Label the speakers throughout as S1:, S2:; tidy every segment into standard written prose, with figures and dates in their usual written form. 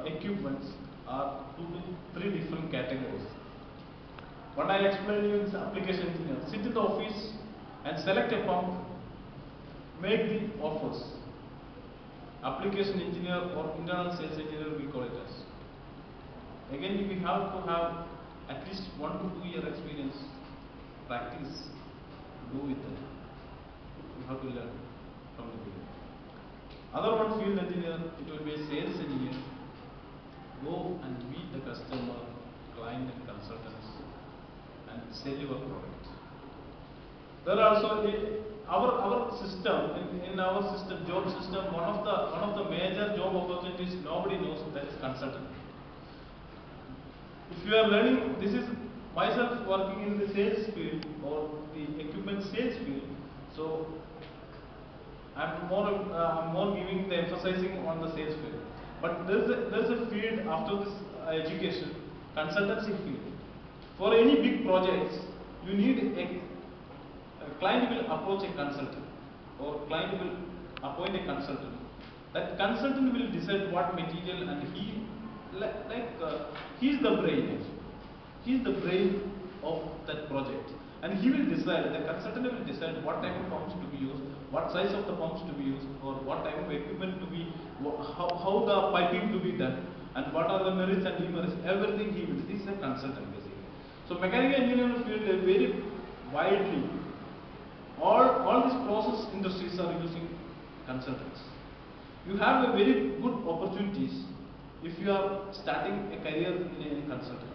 S1: equipments are 2 to 3 different categories. What I explained you is application engineer. Sit in the office and select a pump, make the offers. Application engineer or internal sales engineer we call it as. Again, we have to have at least 1 to 2 year experience, practice to do with it. You have to learn from the beginning. Other one, field engineer, it will be a sales engineer. Go and meet the customer, client and consultants and sell your product. There are also our system, in our system, job system, one of the major job opportunities nobody knows, that is consultant. If you are learning, this is myself working in the sales field or the equipment sales field, so I'm more giving the emphasizing on the sales field. But there's a field after this education, consultancy field. For any big projects, you need a client will approach a consultant, or client will appoint a consultant. That consultant will decide what material, and he is the brain actually. He is the brain of that project, and he will decide. The consultant will decide what type of pumps to be used, what size of the pumps to be used, or what type of equipment to be, how the piping to be done, and what are the merits and demerits. Everything he will. This is a consultant basically. So mechanical engineering field is very widely. All these process industries are using consultants. You have a very good opportunities if you are starting a career in a consultant.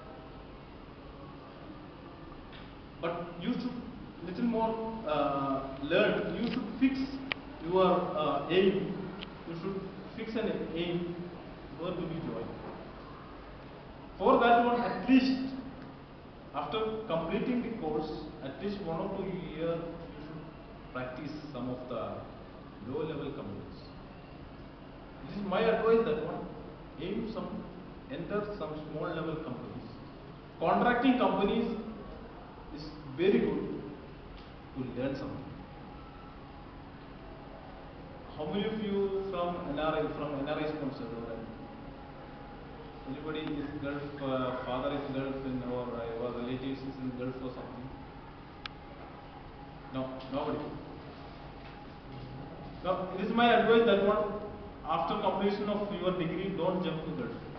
S1: But you should little more learn. You should fix your aim. You should fix an aim where to be joined. For that one, at least after completing the course, at least 1 or 2 years, you should practice some of the low-level companies. This is my advice that one, enter some small-level companies. Contracting companies is very good to learn something. How many of you from NRI sponsor? Anybody is Gulf, father is Gulf, or your relatives is in Gulf or something? No, nobody. No, it is my advice that one, after completion of your degree, don't jump to Gulf.